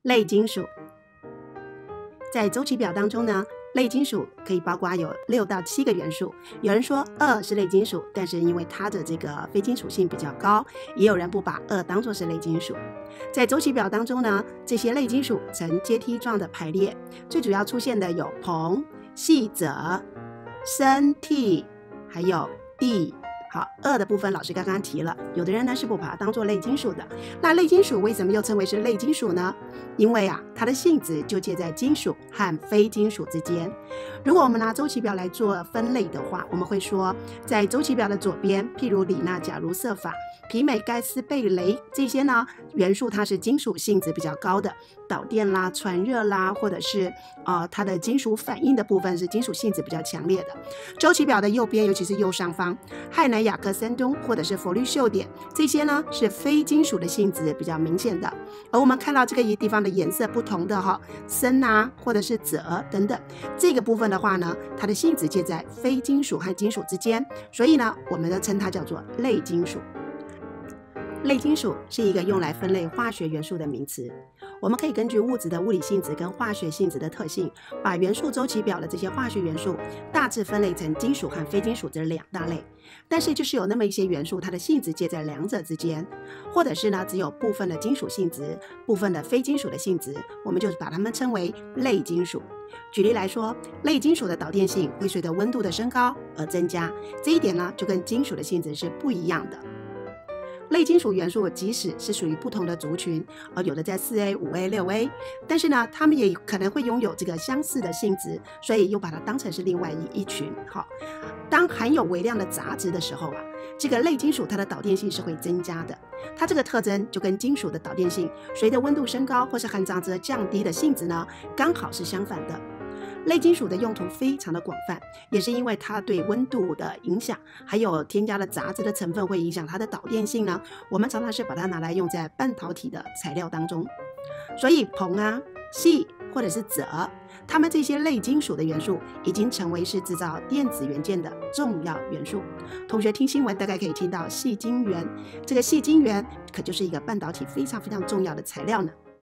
类金属。在周期表当中呢，类金属可以包括有6到7个元素。有人说2是类金属，但是因为它的这个非金属性比较高，也有人不把2当作是类金属。在周期表当中呢，这些类金属呈阶梯状的排列，最主要出现的有硼、细锗、砷、锑，还有锑。好，2的部分老师刚刚提了，有的人呢是不把它当作类金属的。那类金属为什么又称为是类金属呢？因为它的性质就介在金属和非金属之间。如果我们拿周期表来做分类的话，我们会说，在周期表的左边，譬如锂、钠、钾、铷、铯、钒、铋、镁、钙、锶、钡、镭这些呢元素，它是金属性质比较高的，导电啦、传热啦，或者是它的金属反应的部分是金属性质比较强烈的。周期表的右边，尤其是右上方，氦、氖、氩、氪、氙、氡或者是氟氯、溴、碘这些呢是非金属的性质比较明显的。而我们看到这个地方的颜色不同的砷啊，或者是锗等等，这个部分的话呢，它的性质介在非金属和金属之间，所以呢，我们都称它叫做类金属。类金属是一个用来分类化学元素的名词。我们可以根据物质的物理性质跟化学性质的特性，把元素周期表的这些化学元素大致分类成金属和非金属这2大类。但是就是有那么一些元素，它的性质介在2者之间，或者是呢只有部分的金属性质，部分的非金属的性质，我们就把它们称为类金属。举例来说，类金属的导电性会随着温度的升高而增加，这一点呢就跟金属的性质是不一样的。类金属元素即使是属于不同的族群，有的在4A、5A、6A， 但是呢，它们也可能会拥有这个相似的性质，所以又把它当成是另外一群。好，当含有微量的杂质的时候这个类金属它的导电性是会增加的。它这个特征就跟金属的导电性随着温度升高或是含杂质降低的性质呢，刚好是相反的。类金属的用途非常的广泛，也是因为它对温度的影响，还有添加了杂质的成分会影响它的导电性呢，我们常常是把它拿来用在半导体的材料当中。所以硼啊、硒或者是锗，它们这些类金属的元素已经成为是制造电子元件的重要元素。同学听新闻大概可以听到矽晶圆，这个矽晶圆可就是一个半导体非常非常重要的材料呢。